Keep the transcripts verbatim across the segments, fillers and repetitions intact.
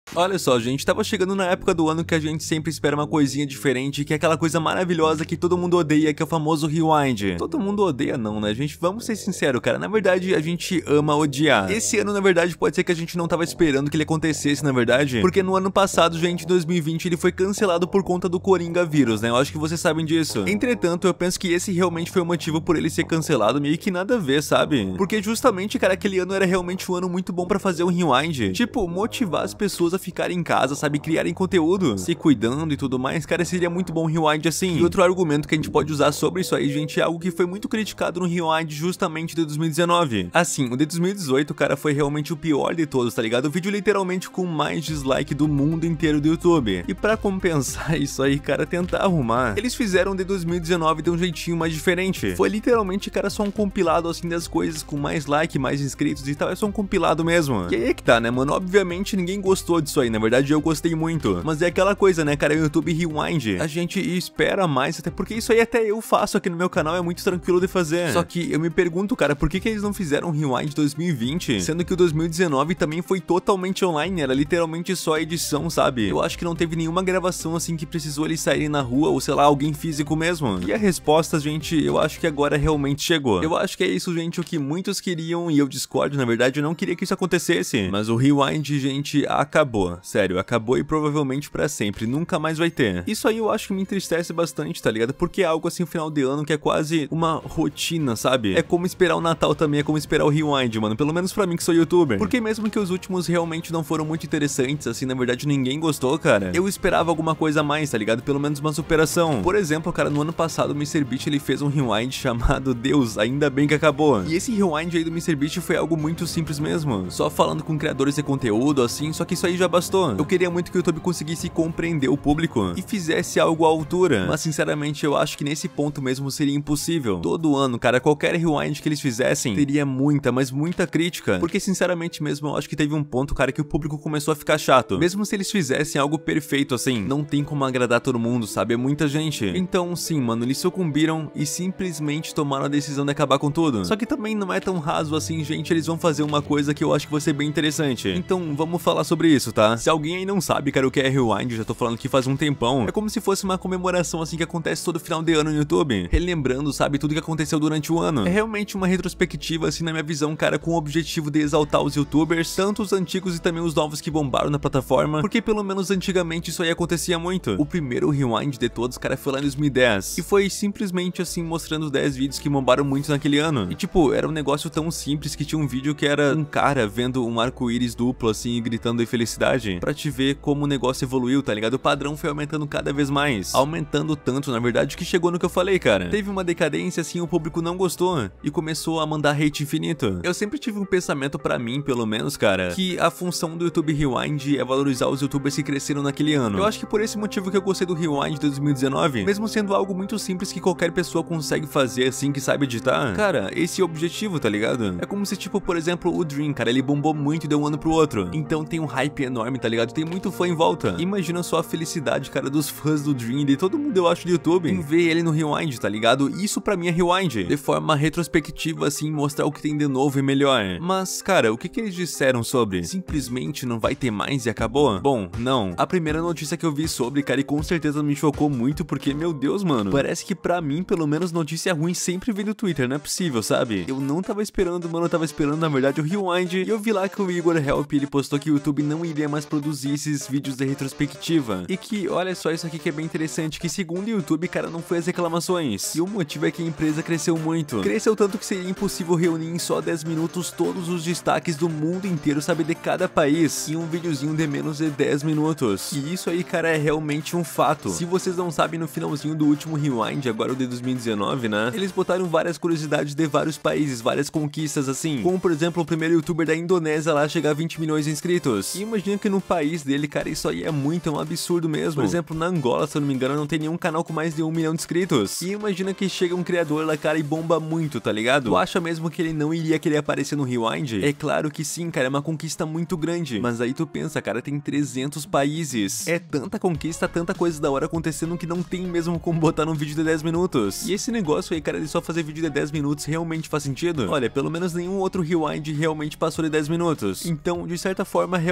Olha só, gente, tava chegando na época do ano que a gente sempre espera uma coisinha diferente, que é aquela coisa maravilhosa que todo mundo odeia, que é o famoso rewind. Todo mundo odeia não, né, gente? Vamos ser sinceros, cara, na verdade a gente ama odiar. Esse ano, na verdade, pode ser que a gente não tava esperando que ele acontecesse, na verdade, porque no ano passado, gente, dois mil e vinte, ele foi cancelado por conta do Coringa vírus, né? Eu acho que vocês sabem disso. Entretanto, eu penso que esse realmente foi o motivo por ele ser cancelado, meio que nada a ver, sabe? Porque justamente, cara, aquele ano era realmente um ano muito bom pra fazer um rewind. Tipo, motivar as pessoas a ficarem em casa, sabe, criarem conteúdo, se cuidando e tudo mais, cara, seria muito bom um rewind assim. E outro argumento que a gente pode usar sobre isso aí, gente, é algo que foi muito criticado no rewind justamente de dois mil e dezenove. Assim, o de dois mil e dezoito, cara, foi realmente o pior de todos, tá ligado? O vídeo literalmente com mais dislike do mundo inteiro do YouTube. E pra compensar isso aí, cara, tentar arrumar, eles fizeram o de dois mil e dezenove de um jeitinho mais diferente. Foi literalmente, cara, só um compilado assim das coisas com mais like, mais inscritos e tal, é só um compilado mesmo. E aí é que tá, né, mano? Obviamente ninguém gostou disso aí, na verdade eu gostei muito. Mas é aquela coisa, né, cara, o YouTube Rewind, a gente espera mais, até porque isso aí até eu faço aqui no meu canal, é muito tranquilo de fazer. Só que eu me pergunto, cara, por que que eles não fizeram um Rewind dois mil e vinte, sendo que o dois mil e dezenove também foi totalmente online, era literalmente só edição, sabe? Eu acho que não teve nenhuma gravação assim que precisou eles saírem na rua, ou sei lá, alguém físico mesmo. E a resposta, gente, eu acho que agora realmente chegou. Eu acho que é isso, gente, o que muitos queriam, e eu discordo, na verdade, eu não queria que isso acontecesse. Mas o Rewind, gente, acabou. Sério, acabou e provavelmente pra sempre, nunca mais vai ter. Isso aí eu acho que me entristece bastante, tá ligado? Porque é algo assim, final de ano, que é quase uma rotina, sabe? É como esperar o Natal também, é como esperar o Rewind, mano. Pelo menos pra mim que sou youtuber. Porque mesmo que os últimos realmente não foram muito interessantes, assim, na verdade ninguém gostou, cara, eu esperava alguma coisa a mais, tá ligado? Pelo menos uma superação. Por exemplo, cara, no ano passado o MrBeast, ele fez um Rewind chamado Deus, ainda bem que acabou. E esse Rewind aí do MrBeast foi algo muito simples mesmo. Só falando com criadores de conteúdo, assim, só que isso aí já bastou. Eu queria muito que o YouTube conseguisse compreender o público e fizesse algo à altura, mas sinceramente eu acho que nesse ponto mesmo seria impossível. Todo ano, cara, qualquer rewind que eles fizessem teria muita, mas muita crítica, porque sinceramente mesmo eu acho que teve um ponto, cara, que o público começou a ficar chato. Mesmo se eles fizessem algo perfeito assim, não tem como agradar todo mundo, sabe? É muita gente. Então sim, mano, eles sucumbiram e simplesmente tomaram a decisão de acabar com tudo. Só que também não é tão raso assim, gente, eles vão fazer uma coisa que eu acho que vai ser bem interessante. Então vamos falar sobre isso, tá? Se alguém aí não sabe, cara, o que é rewind, eu já tô falando que faz um tempão, é como se fosse uma comemoração assim que acontece todo final de ano no YouTube, relembrando, sabe, tudo que aconteceu durante o ano. É realmente uma retrospectiva assim na minha visão, cara, com o objetivo de exaltar os youtubers, tanto os antigos e também os novos que bombaram na plataforma, porque pelo menos antigamente isso aí acontecia muito. O primeiro rewind de todos, cara, foi lá em dois mil e dez, e foi simplesmente assim mostrando dez vídeos que bombaram muito naquele ano. E tipo, era um negócio tão simples que tinha um vídeo que era um cara vendo um arco-íris duplo assim e gritando de felicidade, pra te ver como o negócio evoluiu, tá ligado? O padrão foi aumentando cada vez mais, aumentando tanto, na verdade, que chegou no que eu falei, cara. Teve uma decadência assim, o público não gostou e começou a mandar hate infinito. Eu sempre tive um pensamento, pra mim, pelo menos, cara, que a função do YouTube Rewind é valorizar os youtubers que cresceram naquele ano. Eu acho que por esse motivo que eu gostei do Rewind de dois mil e dezenove, mesmo sendo algo muito simples que qualquer pessoa consegue fazer assim, que sabe editar, cara, esse é o objetivo, tá ligado? É como se, tipo, por exemplo, o Dream, cara, ele bombou muito de um ano pro outro, então tem um hype enorme, tá ligado? Tem muito fã em volta. Imagina só a felicidade, cara, dos fãs do Dream, de todo mundo, eu acho, do YouTube, em ver ele no Rewind, tá ligado? Isso pra mim é Rewind, de forma retrospectiva, assim, mostrar o que tem de novo e melhor. Mas, cara, o que que eles disseram sobre? Simplesmente não vai ter mais e acabou? Bom, não. A primeira notícia que eu vi sobre, cara, e com certeza me chocou muito, porque, meu Deus, mano, parece que pra mim, pelo menos, notícia ruim sempre vem do Twitter, não é possível, sabe? Eu não tava esperando, mano, eu tava esperando, na verdade, o Rewind, e eu vi lá que o Igor Help, ele postou que o YouTube não iria mais produzir esses vídeos de retrospectiva, e que, olha só isso aqui que é bem interessante, que segundo o YouTube, cara, não foi as reclamações, e o motivo é que a empresa cresceu muito, cresceu tanto que seria impossível reunir em só dez minutos todos os destaques do mundo inteiro, sabe, de cada país, em um videozinho de menos de dez minutos, e isso aí, cara, é realmente um fato. Se vocês não sabem, no finalzinho do último Rewind, agora o de dois mil e dezenove, né, eles botaram várias curiosidades de vários países, várias conquistas assim, como por exemplo o primeiro youtuber da Indonésia lá chegar a vinte milhões de inscritos, e imagina que no país dele, cara, isso aí é muito, é um absurdo mesmo. Por exemplo, na Angola, se eu não me engano, não tem nenhum canal com mais de um milhão de inscritos, e imagina que chega um criador lá, cara, e bomba muito, tá ligado? Tu acha mesmo que ele não iria querer aparecer no Rewind? É claro que sim, cara, é uma conquista muito grande, mas aí tu pensa, cara, tem trezentos países, é tanta conquista, tanta coisa da hora acontecendo que não tem mesmo como botar num vídeo de dez minutos, e esse negócio aí, cara, de só fazer vídeo de dez minutos realmente faz sentido? Olha, pelo menos nenhum outro Rewind realmente passou de dez minutos, então, de certa forma, realmente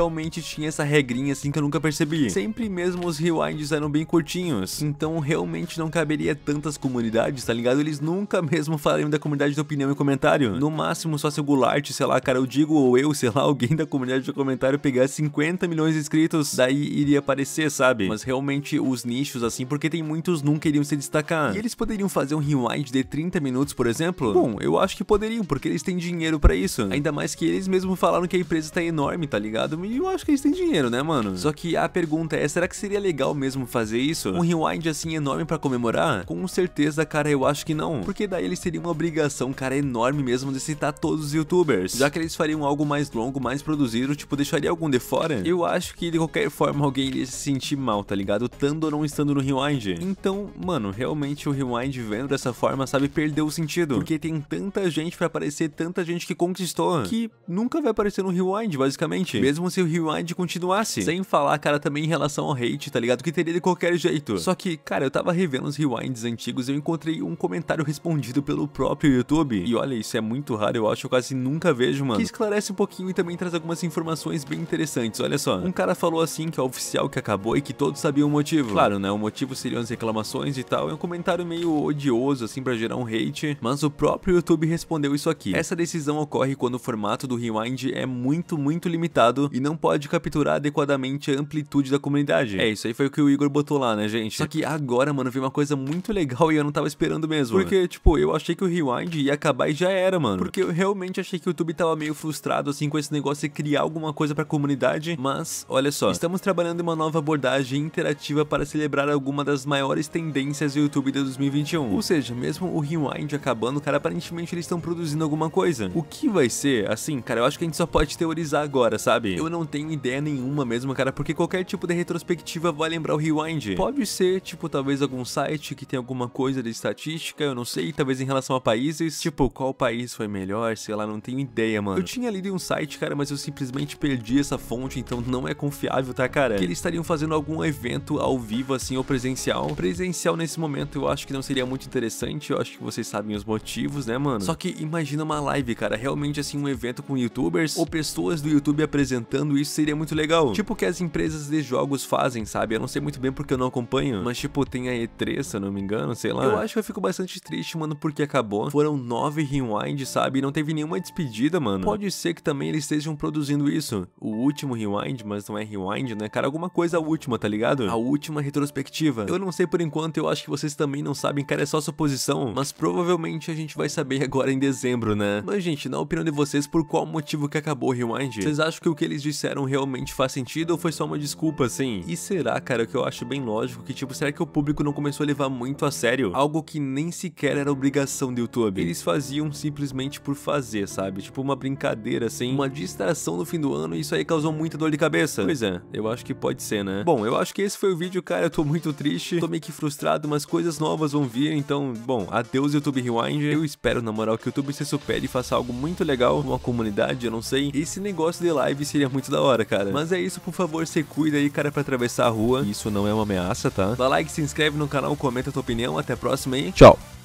tinha essa regrinha assim que eu nunca percebi. Sempre mesmo os rewinds eram bem curtinhos, então realmente não caberia tantas comunidades, tá ligado? Eles nunca mesmo falariam da comunidade de opinião e comentário. No máximo só se o Goulart, sei lá, cara, eu digo, ou eu, sei lá, alguém da comunidade de comentário pegasse cinquenta milhões de inscritos, daí iria aparecer, sabe? Mas realmente os nichos assim, porque tem muitos nunca iriam se destacar. E eles poderiam fazer um rewind de trinta minutos, por exemplo? Bom, eu acho que poderiam, porque eles têm dinheiro pra isso. Ainda mais que eles mesmos falaram que a empresa tá enorme, tá ligado? E eu acho que eles têm dinheiro, né, mano? Só que a pergunta é, será que seria legal mesmo fazer isso? Um rewind assim enorme pra comemorar? Com certeza, cara, eu acho que não. Porque daí eles teriam uma obrigação, cara, enorme mesmo de citar todos os youtubers. Já que eles fariam algo mais longo, mais produzido, tipo, deixaria algum de fora? Eu acho que de qualquer forma alguém iria se sentir mal, tá ligado? Estando ou não estando no rewind. Então, mano, realmente o rewind vendo dessa forma, sabe, perdeu o sentido. Porque tem tanta gente pra aparecer, tanta gente que conquistou, que nunca vai aparecer no rewind, basicamente. Mesmo se o rewind continuasse. Sem falar, cara, também em relação ao hate, tá ligado? Que teria de qualquer jeito. Só que, cara, eu tava revendo os rewinds antigos e eu encontrei um comentário respondido pelo próprio YouTube. E olha, isso é muito raro, eu acho que eu quase nunca vejo, mano. Que esclarece um pouquinho e também traz algumas informações bem interessantes, olha só. Um cara falou assim que é oficial que acabou e que todos sabiam o motivo. Claro, né, o motivo seriam as reclamações e tal. É um comentário meio odioso, assim, pra gerar um hate. Mas o próprio YouTube respondeu isso aqui. Essa decisão ocorre quando o formato do rewind é muito, muito limitado e não pode capturar adequadamente a amplitude da comunidade. É, isso aí foi o que o Igor botou lá, né, gente? Só que agora, mano, veio uma coisa muito legal e eu não tava esperando mesmo. Porque, tipo, eu achei que o rewind ia acabar e já era, mano. Porque eu realmente achei que o YouTube tava meio frustrado, assim, com esse negócio de criar alguma coisa pra comunidade. Mas, olha só, estamos trabalhando em uma nova abordagem interativa para celebrar alguma das maiores tendências do YouTube de dois mil e vinte e um. Ou seja, mesmo o rewind acabando, cara, aparentemente eles estão produzindo alguma coisa. O que vai ser? Assim, cara, eu acho que a gente só pode teorizar agora, sabe? Eu não tenho ideia nenhuma mesmo, cara, porque qualquer tipo de retrospectiva vai lembrar o rewind. Pode ser, tipo, talvez algum site que tem alguma coisa de estatística, eu não sei, talvez em relação a países, tipo, qual país foi melhor, sei lá, não tenho ideia, mano. Eu tinha lido em um site, cara, mas eu simplesmente perdi essa fonte, então não é confiável, tá, cara? Que eles estariam fazendo algum evento ao vivo, assim, ou presencial. Presencial nesse momento eu acho que não seria muito interessante, eu acho que vocês sabem os motivos, né, mano? Só que imagina uma live, cara, realmente, assim, um evento com youtubers ou pessoas do YouTube apresentando, isso seria muito legal. Tipo o que as empresas de jogos fazem, sabe? Eu não sei muito bem porque eu não acompanho, mas, tipo, tem a E três, se eu não me engano, sei lá. Eu acho que eu fico bastante triste, mano, porque acabou. Foram nove rewinds, sabe? E não teve nenhuma despedida, mano. Pode ser que também eles estejam produzindo isso. O último rewind, mas não é rewind, né, cara? Alguma coisa a última, tá ligado? A última retrospectiva. Eu não sei por enquanto, eu acho que vocês também não sabem, cara, é só suposição. Mas provavelmente a gente vai saber agora em dezembro, né? Mas, gente, na opinião de vocês, por qual motivo que acabou o rewind? Vocês acham que o que eles disseram realmente faz sentido ou foi só uma desculpa, assim? E será, cara, que eu acho bem lógico que, tipo, será que o público não começou a levar muito a sério? Algo que nem sequer era obrigação do YouTube. Eles faziam simplesmente por fazer, sabe? Tipo uma brincadeira, assim, uma distração no fim do ano e isso aí causou muita dor de cabeça. Pois é, eu acho que pode ser, né? Bom, eu acho que esse foi o vídeo, cara, eu tô muito triste, tô meio que frustrado, mas coisas novas vão vir, então, bom, adeus YouTube Rewind. Eu espero, na moral, que o YouTube se supere e faça algo muito legal, uma comunidade, eu não sei. Esse negócio de live seria muito da hora, cara. Mas é isso, por favor, se cuida aí, cara, pra atravessar a rua. Isso não é uma ameaça, tá? Dá like, se inscreve no canal, comenta a tua opinião, até a próxima aí. Tchau!